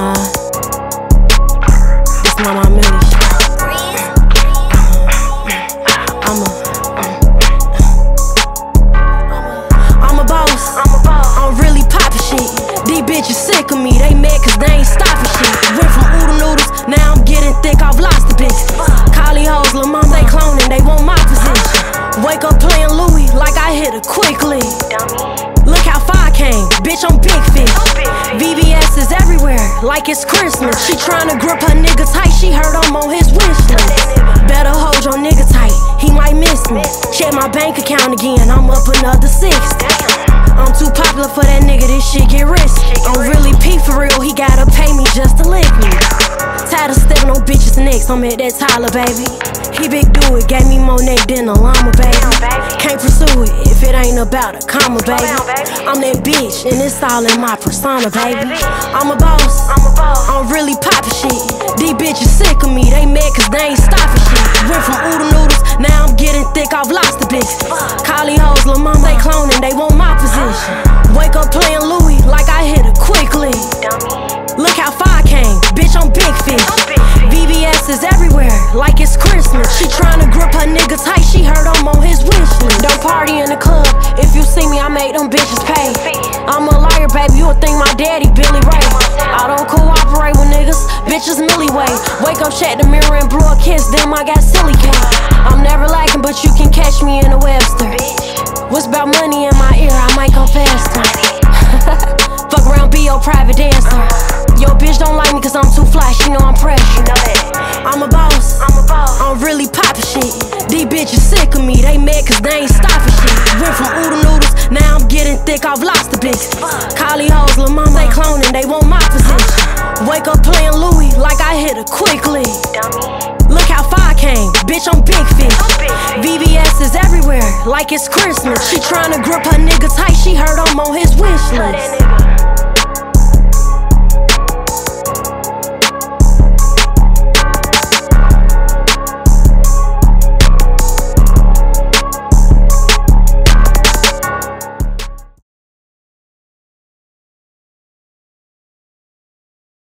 This my Millie shit. I'm a boss. I'm really poppin' shit. These bitches sick of me, they mad cause they ain't stopping shit. Went from oodle noodles, now I'm getting thick, I've lost the bitch. Collie hoes, lil' mama, they cloning, they want my position. Wake up playing Louis like I hit a quick lead. Look how far I came, bitch, I'm big fish. VVS is everywhere, like it's Christmas. She tryna grip her nigga tight, she heard I'm on his wish list. Better hold your nigga tight, he might miss me. Check my bank account again, I'm up another 60. I'm too popular for that nigga, this shit get risky. I'm really P for real, he gotta pay me just to lick me. Tired of stepping on bitches' necks, I'm at that Tyler, baby. He big do it, gave me more neck than a llama, baby. Can't pursue it if it ain't about a comma, baby. I'm that bitch, and it's all in my persona, baby. I'm a boss, I'm really poppin' shit. These bitches sick of me, they mad cause they ain't stopping shit. Went from oodle noodles, now I'm getting thick, I've lost the bitch. Collie hoes, lil' mama, they cloning, they want my position. Wake up playing Louis like I hit a quick lead. Look how far I came, bitch, I'm big fish. VVS is everywhere, like it's Christmas. She tryna grip her nigga tight, she heard I'm on his wish list. Don't party in the club, if you see me, I make them bitches pay. I'm a liar, baby, you'll think my daddy Billy Ray. I don't cooperate with niggas, bitches Millie way. Wake up, check the mirror and blow a kiss, then I got silly cake. I'm never lacking, but you can catch me in a Webster. What's about money in my ear, I might come faster. Fuck around, be your private dancer. Yo, bitch don't like me cause I'm too fly, she know I'm pressure. I'm a boss, I'm really poppin' shit. These bitches sick of me, they mad cause they ain't stopping shit. Went from oodle noodles, now I'm getting thick, I've lost the bitch. Collie hoes, lil' mama, they cloning, they want my position. Wake up playing Louis like I hit a quick lead. Look how far I came, bitch, I'm big fish. VVS is everywhere, like it's Christmas. She tryna grip her nigga tight, she heard I'm on his wish list.